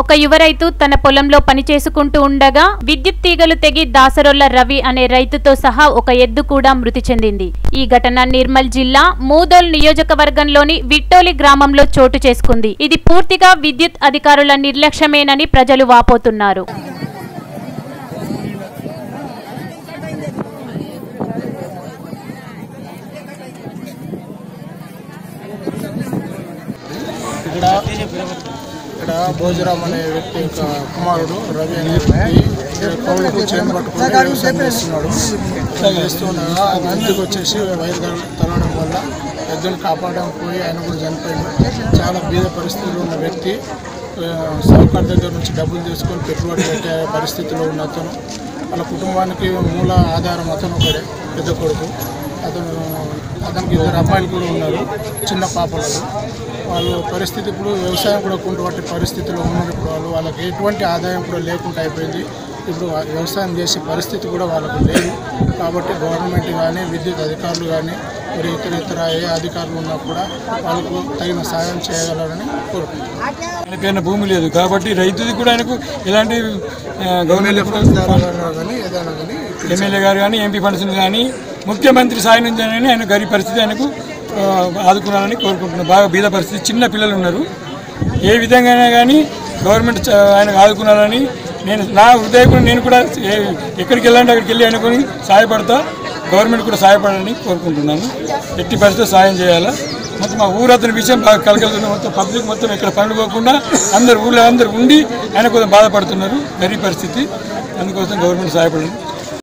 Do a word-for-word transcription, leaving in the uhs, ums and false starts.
ఒక యువ రైతు తన పొలంలో పని చేసుకుంటూ ఉండగా విద్యుత్ తీగలు తెగి దాసరొల్ల రవి అనే రైతుతో సహా ఒక ఎద్దు కూడా మృతి చెందింది. ఈ ఘటన నిర్మల్ జిల్లా మూదోల్ నియోజకవర్గంలోని విట్టోలి గ్రామంలో చోటు చేసుకుంది. ఇది పూర్తిగా విద్యుత్ అధికారుల నిర్లక్ష్యమేనని ప్రజలు వాపోతున్నారు. ఇక్కడ భోజరామ్ అనే వ్యక్తి యొక్క కుమారుడు రవి అనే వ్యక్తి కౌలుకు చేను పట్టుకుని వ్యవసాయం చేస్తున్నాడు. చేస్తుండగా ఆయన ఇంటికి వచ్చేసి వైర్ తలవడం వల్ల ఎద్దును కాపాడడం పోయి ఆయన కూడా చనిపోయాడు. చాలా బీద పరిస్థితుల్లో ఉన్న వ్యక్తి సౌకర్య దగ్గర నుంచి డబ్బులు తీసుకొని పెట్టుబడి పెట్టే పరిస్థితిలో ఉన్న అతను వాళ్ళ కుటుంబానికి మూల ఆధారం అతను ఒకడే పెద్ద కొడుకు. అతను అతనికి ఇద్దరు అబ్బాయిలు కూడా ఉన్నారు, చిన్న పాపలు. వాళ్ళు పరిస్థితి ఇప్పుడు వ్యవసాయం కూడా కుంటుపట్టే పరిస్థితిలో ఉన్నారు. ఇప్పుడు వాళ్ళు వాళ్ళకి ఎటువంటి ఆదాయం కూడా లేకుండా అయిపోయింది. ఇప్పుడు వ్యవసాయం చేసే పరిస్థితి కూడా వాళ్ళకు లేదు. కాబట్టి గవర్నమెంట్ కానీ విద్యుత్ అధికారులు కానీ మరి ఇతర ఇతర ఏ అధికారులు ఉన్నా కూడా వాళ్ళకు తగిన సాయం చేయగలరని కోరుకుంటున్నాను. భూమి లేదు కాబట్టి రైతుది కూడా ఆయనకు ఎలాంటి గవర్నమెంట్ కానీ ఏదైనా కానీ ఎమ్మెల్యే గారు కానీ ఎంపీ ఫండ్స్ కానీ ముఖ్యమంత్రి సాయం నుంచి ఆయన గరీబ్ పరిస్థితి ఆయనకు ఆదుకున్నారని కోరుకుంటున్నాను. బాగా బీద పరిస్థితి, చిన్న పిల్లలు ఉన్నారు. ఏ విధంగా కానీ గవర్నమెంట్ ఆయనకు ఆదుకున్నారని నేను నా హృదయం నేను కూడా ఎక్కడికి వెళ్ళాలంటే అక్కడికి వెళ్ళి అనుకుని సహాయపడతా. గవర్నమెంట్ కూడా సహాయపడాలని కోరుకుంటున్నాను. ఎట్టి పరిస్థితి సాయం చేయాలా. మొత్తం మా ఊరు అతని విషయం బాగా కలగలుగుతున్నారు. మొత్తం పబ్లిక్ మొత్తం ఎక్కడ పనులు పోకుండా అందరు ఊళ్ళో అందరు ఉండి ఆయన కొంచెం బాధపడుతున్నారు. గరీబ్ పరిస్థితి, అందుకోసం గవర్నమెంట్ సహాయపడాలని